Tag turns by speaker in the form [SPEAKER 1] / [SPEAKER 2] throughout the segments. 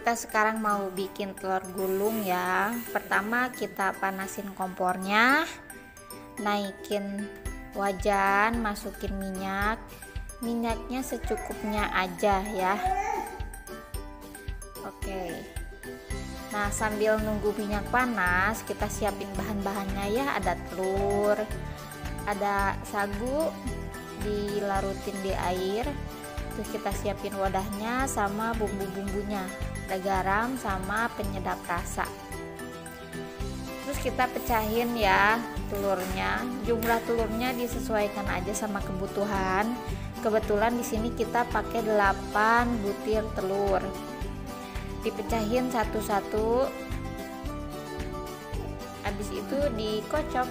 [SPEAKER 1] kita sekarang mau bikin telur gulung ya. Pertama kita panasin kompornya, naikin wajan, masukin minyaknya secukupnya aja ya. Oke, nah sambil nunggu minyak panas kita siapin bahan-bahannya ya. Ada telur, ada sagu dilarutin di air, terus kita siapin wadahnya sama bumbu-bumbunya, ada garam sama penyedap rasa. Terus kita pecahin ya telurnya. Jumlah telurnya disesuaikan aja sama kebutuhan. Kebetulan di sini kita pakai 8 butir telur. Dipecahin satu-satu. Habis itu dikocok.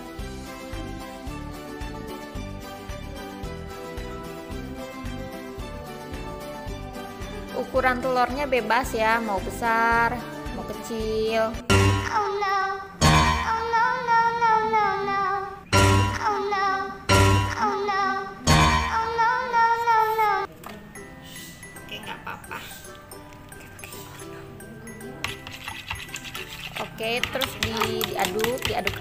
[SPEAKER 1] Ukuran telurnya bebas ya, mau besar, mau kecil. Oh no. Oh no no no no no. Oh no. Oh no. Oh no no no no. Oke, nggak apa-apa. Oke, terus diaduk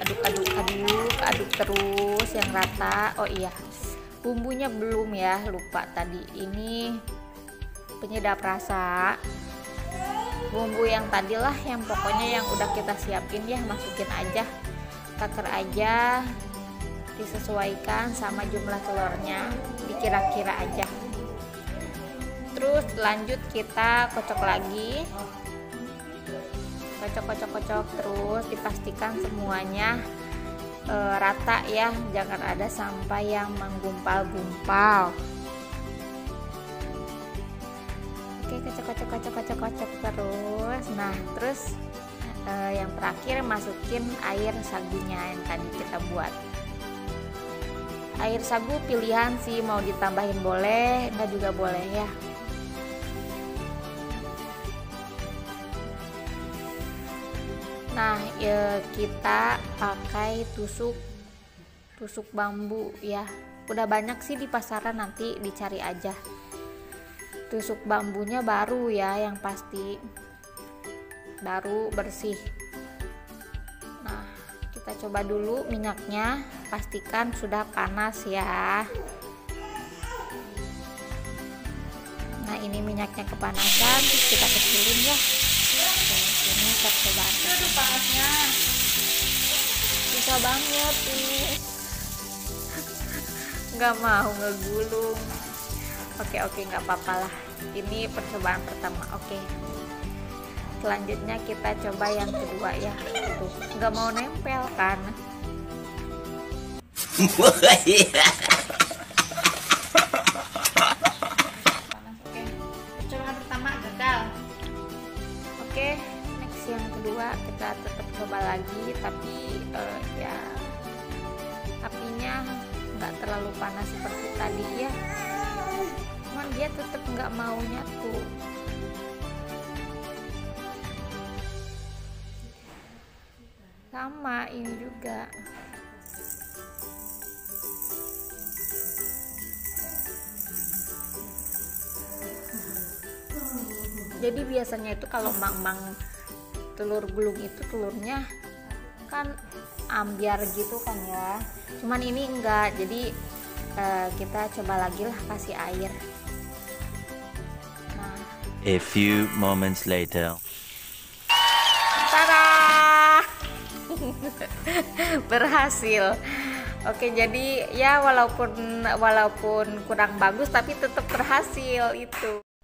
[SPEAKER 1] terus yang rata. Oh iya, bumbunya belum ya, lupa tadi. Ini penyedap rasa, bumbu yang tadilah, yang pokoknya yang udah kita siapin ya, masukin aja, taker aja, disesuaikan sama jumlah telurnya, dikira-kira aja. Terus lanjut kita kocok lagi, kocok terus, dipastikan semuanya rata ya, jangan ada sampai yang menggumpal-gumpal. Oke, kocok terus. Nah, terus yang terakhir masukin air sagunya yang tadi kita buat. Air sagu pilihan sih, mau ditambahin boleh, enggak juga boleh ya. Nah, kita pakai tusuk bambu ya. Udah banyak sih di pasaran, nanti dicari aja. Tusuk bambunya baru ya, yang pasti baru bersih. Nah, kita coba dulu minyaknya, pastikan sudah panas ya. Nah, ini minyaknya kepanasan, terus kita kecilin ya. Ini percobaan. Aduh, panasnya susah banget ini. Nggak mau ngegulung. Oke, nggak apa-apa lah. Ini percobaan pertama. Oke. Selanjutnya kita coba yang kedua ya. Tuh, nggak mau nempel kan? Oke. Percobaan pertama gagal. Oke, next yang kedua kita tetap coba lagi, tapi ya apinya nggak terlalu panas seperti tadi ya. Cuman dia tetap nggak mau nyatu. Sama ini juga. Jadi biasanya itu kalau mang-mang telur gulung itu telurnya kan ambiar gitu kan ya. Cuman ini enggak. Jadi kita coba lagi lah, kasih air.
[SPEAKER 2] A few moments later.
[SPEAKER 1] Tada! Berhasil. Oke, jadi ya walaupun kurang bagus tapi tetap berhasil itu.